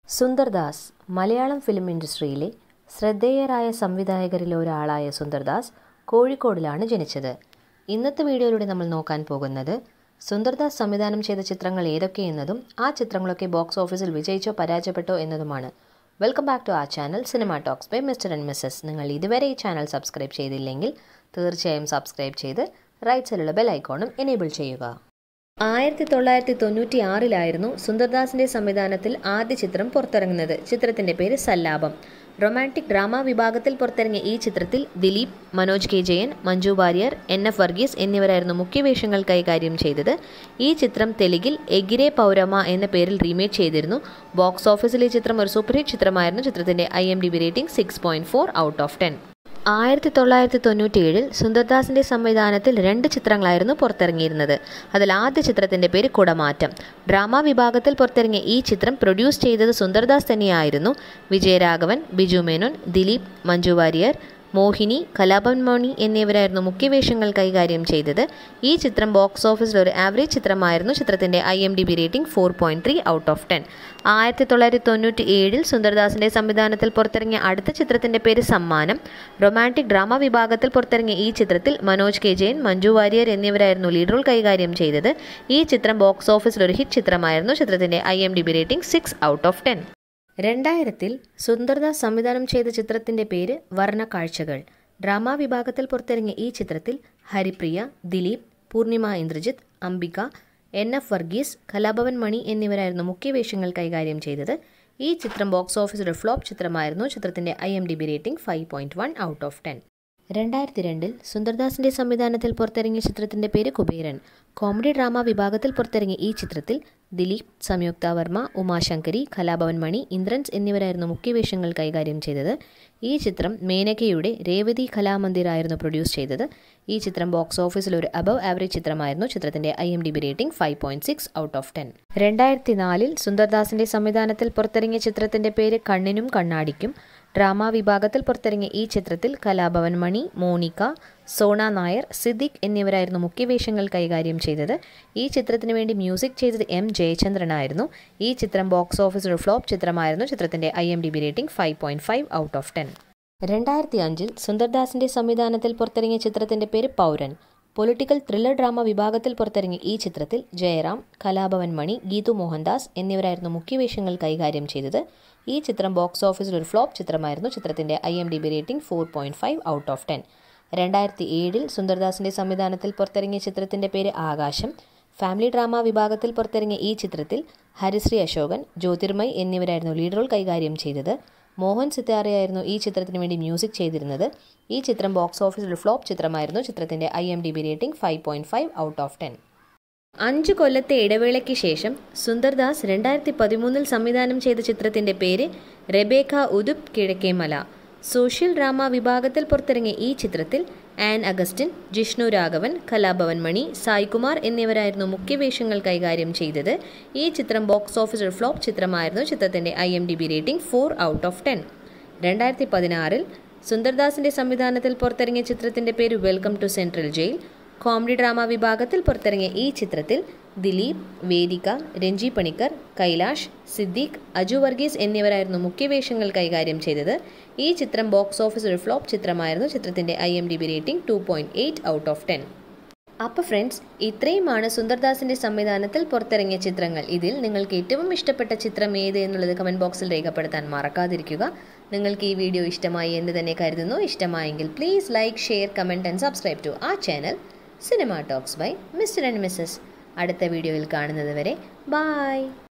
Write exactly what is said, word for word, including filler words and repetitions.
Sundar Das Malayalam film ഇൻഡസ്ട്രിയിലെ ശ്രദ്ധേയരായ സംവിധായകരിൽ ഒരാളായ സുന്ദർദാസ് കോഴിക്കോടിലാണ് ജനിച്ചത്. ഇന്നത്തെ വീഡിയോയിലൂടെ നമ്മൾ നോക്കാൻ പോകുന്നത് സുന്ദർദാസ് സംവിധാനം ചെയ്ത ചിത്രങ്ങൾ ഏതൊക്കെയെന്നതും ആ ചിത്രങ്ങളൊക്കെ ബോക്സ് ഓഫീസിൽ വിജയിച്ചോ പരാജയപ്പെട്ടോ എന്നതുമാണ്. വെൽക്കം ബാക്ക് ടു ആ channel cinema talks by mister and missus. നിങ്ങൾ ഇതുവരെ ഈ ചാനൽ സബ്സ്ക്രൈബ് ചെയ്തില്ലെങ്കിൽ തീർച്ചയായും സബ്സ്ക്രൈബ് ചെയ്ത് റൈറ്റ് സൈഡിലുള്ള ബെൽ ഐക്കോണും എനേബിൾ ചെയ്യുക. ആയിരത്തി തൊള്ളായിരത്തി തൊണ്ണൂറ്റി ആറിലായിരുന്നു സുന്ദർദാസിന്റെ സംവിധാനത്തിൽ ആദ്യ ചിത്രം പുറത്തിറങ്ങുന്നത്. ചിത്രത്തിന്റെ പേര് സല്ലാപം. റൊമാൻറ്റിക് ഡ്രാമ വിഭാഗത്തിൽ പുറത്തിറങ്ങിയ ഈ ചിത്രത്തിൽ ദിലീപ്, മനോജ് കെ ജയൻ, മഞ്ജു വാര്യർ, എൻ എഫ് വർഗീസ് എന്നിവരായിരുന്നു മുഖ്യവേഷങ്ങൾ കൈകാര്യം ചെയ്തത്. ഈ ചിത്രം തെലുങ്കിൽ എഗിരെ പൗരമ എന്ന പേരിൽ റീമേക്ക് ചെയ്തിരുന്നു. ബോക്സ് ഓഫീസിൽ ഈ ചിത്രം ഒരു സൂപ്പർ ഹിറ്റ് ചിത്രമായിരുന്നു. ചിത്രത്തിന്റെ I M D B rating six point four out of ten. ആയിരത്തി തൊള്ളായിരത്തി തൊണ്ണൂറ്റി ഏഴിൽ സുന്ദർദാസിന്റെ സംവിധാനത്തിൽ രണ്ട് ചിത്രങ്ങളായിരുന്നു പുറത്തിറങ്ങിയിരുന്നത്. അതിൽ ആദ്യ ചിത്രത്തിന്റെ പേര് കുടമാറ്റം. ഡ്രാമ വിഭാഗത്തിൽ പുറത്തിറങ്ങിയ ഈ ചിത്രം പ്രൊഡ്യൂസ് ചെയ്തത് സുന്ദർദാസ് തന്നെയായിരുന്നു. വിജയരാഘവൻ, ബിജു മേനോൻ, ദിലീപ്, മഞ്ജു വാര്യർ, മോഹിനി, കലാഭവൻ മണി എന്നിവരായിരുന്നു മുഖ്യവേഷങ്ങൾ കൈകാര്യം ചെയ്തത്. ഈ ചിത്രം ബോക്സ് ഓഫീസിൽ ഒരു ആവറേജ് ചിത്രമായിരുന്നു. ചിത്രത്തിന്റെ I M D B rating four point three out of ten. ആയിരത്തി തൊള്ളായിരത്തി തൊണ്ണൂറ്റി ഏഴിൽ സുന്ദർദാസിന്റെ സംവിധാനത്തിൽ പുറത്തിറങ്ങിയ അടുത്ത ചിത്രത്തിന്റെ പേര് സമ്മാനം. റൊമാൻറ്റിക് ഡ്രാമ വിഭാഗത്തിൽ പുറത്തിറങ്ങിയ ഈ ചിത്രത്തിൽ മനോജ് കെ ജയൻ, മഞ്ജു വാര്യർ എന്നിവരായിരുന്നു ലീഡ് റോൾ കൈകാര്യം ചെയ്തത്. ഈ ചിത്രം ബോക്സ് ഓഫീസിൽ ഒരു ഹിറ്റ് ചിത്രമായിരുന്നു. ചിത്രത്തിന്റെ I M D B rating six out of ten. രണ്ടായിരത്തിൽ സുന്ദർദാസ് സംവിധാനം ചെയ്ത ചിത്രത്തിന്റെ പേര് വർണ്ണക്കാഴ്ചകൾ. ഡ്രാമ വിഭാഗത്തിൽ പുറത്തിറങ്ങിയ ഈ ചിത്രത്തിൽ ഹരിപ്രിയ, ദിലീപ്, പൂർണിമ ഇന്ദ്രജിത്ത്, അംബിക, എൻ എഫ് വർഗീസ്, കലാഭവൻ മണി എന്നിവരായിരുന്നു മുഖ്യവേഷങ്ങൾ കൈകാര്യം ചെയ്തത്. ഈ ചിത്രം ബോക്സ് ഓഫീസിൽ ഒരു ഫ്ലോപ്പ് ചിത്രമായിരുന്നു. ചിത്രത്തിന്റെ I M D B rating five point one out of ten. രണ്ടായിരത്തി രണ്ടിൽ സുന്ദർദാസിന്റെ സംവിധാനത്തിൽ പുറത്തിറങ്ങിയ ചിത്രത്തിന്റെ പേര് കുബേരൻ. കോമഡി ഡ്രാമ വിഭാഗത്തിൽ പുറത്തിറങ്ങിയ ഈ ചിത്രത്തിൽ ദിലീപ്, സംയുക്ത വർമ്മ, ഉമാശങ്കരി, കലാഭവൻ മണി, ഇന്ദ്രൻസ് എന്നിവരായിരുന്നു മുഖ്യവേഷങ്ങൾ കൈകാര്യം ചെയ്തത്. ഈ ചിത്രം മേനകയുടെ രേവതി കലാമന്ദിർ ആയിരുന്നു പ്രൊഡ്യൂസ് ചെയ്തത്. ഈ ചിത്രം ബോക്സ് ഓഫീസിൽ ഒരു അബവ് ആവറേജ് ചിത്രമായിരുന്നു. ചിത്രത്തിന്റെ I M D B rating five point six out of ten. രണ്ടായിരത്തി നാലിൽ സുന്ദർദാസിന്റെ സംവിധാനത്തിൽ പുറത്തിറങ്ങിയ ചിത്രത്തിന്റെ പേര് കണ്ണിനും കണ്ണാടിക്കും. ഡ്രാമ വിഭാഗത്തിൽ പുറത്തിറങ്ങിയ ഈ ചിത്രത്തിൽ കലാഭവൻ മണി, മോണിക്ക, സോണ നായർ, സിദ്ദിഖ് എന്നിവരായിരുന്നു മുഖ്യവേഷങ്ങൾ കൈകാര്യം ചെയ്തത്. ഈ ചിത്രത്തിന് വേണ്ടി മ്യൂസിക് ചെയ്തത് എം ജയചന്ദ്രനായിരുന്നു. ഈ ചിത്രം ബോക്സ് ഓഫീസിൽ ഒരു ഫ്ലോപ്പ് ചിത്രമായിരുന്നു. ചിത്രത്തിന്റെ I M D B rating five point five out of ten. രണ്ടായിരത്തി അഞ്ചിൽ സുന്ദർദാസിന്റെ സംവിധാനത്തിൽ പുറത്തിറങ്ങിയ ചിത്രത്തിന്റെ പേര് പൗരൻ. പൊളിറ്റിക്കൽ ത്രില്ലർ ഡ്രാമ വിഭാഗത്തിൽ പുറത്തിറങ്ങിയ ഈ ചിത്രത്തിൽ ജയറാം, കലാഭവൻ മണി, ഗീതു മോഹൻദാസ് എന്നിവരായിരുന്നു മുഖ്യവേഷങ്ങൾ കൈകാര്യം ചെയ്തത്. ഈ ചിത്രം ബോക്സ് ഓഫീസിൽ ഒരു ഫ്ലോപ്പ് ചിത്രമായിരുന്നു. ചിത്രത്തിന്റെ I M D B rating four point five out of ten. രണ്ടായിരത്തി ഏഴിൽ സുന്ദർദാസിന്റെ സംവിധാനത്തിൽ പുറത്തിറങ്ങിയ ചിത്രത്തിന്റെ പേര് ആകാശം. ഫാമിലി ഡ്രാമ വിഭാഗത്തിൽ പുറത്തിറങ്ങിയ ഈ ചിത്രത്തിൽ ഹരിശ്രീ അശോകൻ, ജ്യോതിർമയ് എന്നിവരായിരുന്നു ലീഡ് റോൾ കൈകാര്യം ചെയ്തത്. മോഹൻ സിത്താരയായിരുന്നു ഈ ചിത്രത്തിന് വേണ്ടി മ്യൂസിക് ചെയ്തിരുന്നത്. ഈ ചിത്രം ബോക്സ് ഓഫീസിൽ ഒരു ഫ്ലോപ്പ് ചിത്രമായിരുന്നു. ചിത്രത്തിന്റെ I M D B rating five point five out of ten. അഞ്ചു കൊല്ലത്തെ ഇടവേളയ്ക്ക് ശേഷം സുന്ദർദാസ് രണ്ടായിരത്തി പതിമൂന്നിൽ സംവിധാനം ചെയ്ത ചിത്രത്തിന്റെ പേര് റെബേക്ക ഉദുപ് കിഴക്കേമല. സോഷ്യൽ ഡ്രാമ വിഭാഗത്തിൽ പുറത്തിറങ്ങിയ ഈ ചിത്രത്തിൽ ആൻ അഗസ്റ്റിൻ, ജിഷ്ണു രാഘവൻ, കലാഭവൻ മണി, സായ്കുമാർ എന്നിവരായിരുന്നു മുഖ്യവേഷങ്ങൾ കൈകാര്യം ചെയ്തത്. ഈ ചിത്രം ബോക്സ് ഓഫീസിൽ ഫ്ലോപ്പ് ചിത്രമായിരുന്നു. ചിത്രത്തിന്റെ I M D B rating four out of ten. രണ്ടായിരത്തി പതിനാറിൽ സുന്ദർദാസിന്റെ സംവിധാനത്തിൽ പുറത്തിറങ്ങിയ ചിത്രത്തിന്റെ പേര് welcome to central jail. Comedy drama വിഭാഗത്തിൽ പുറത്തിറങ്ങിയ ഈ ചിത്രത്തിൽ ദിലീപ്, വേദിക, രഞ്ജി പണിക്കർ, കൈലാഷ്, സിദ്ദീഖ്, അജു വർഗീസ് എന്നിവരായിരുന്നു മുഖ്യവേഷങ്ങൾ കൈകാര്യം ചെയ്തത്. ഈ ചിത്രം ബോക്സ് ഓഫീസിൽ ഒരു ഫ്ലോപ്പ് ചിത്രമായിരുന്നു. ചിത്രത്തിന്റെ I M D B rating two point eight out of ten. അപ്പോൾ ഫ്രണ്ട്സ്, ഇത്രയുമാണ് സുന്ദർദാസിന്റെ സംവിധാനത്തിൽ പുറത്തിറങ്ങിയ ചിത്രങ്ങൾ. ഇതിൽ നിങ്ങൾക്ക് ഏറ്റവും ഇഷ്ടപ്പെട്ട ചിത്രം ഏത് എന്നുള്ളത് കമന്റ് ബോക്സിൽ രേഖപ്പെടുത്താൻ മറക്കാതിരിക്കുക. നിങ്ങൾക്ക് ഈ വീഡിയോ ഇഷ്ടമായി എന്ന് തന്നെ കരുതുന്നു. ഇഷ്ടമായെങ്കിൽ please like, share, comment and subscribe to ആ channel cinema talks by mister and Mrs. അടുത്ത വീഡിയോയിൽ കാണുന്നത് വരെ ബൈ.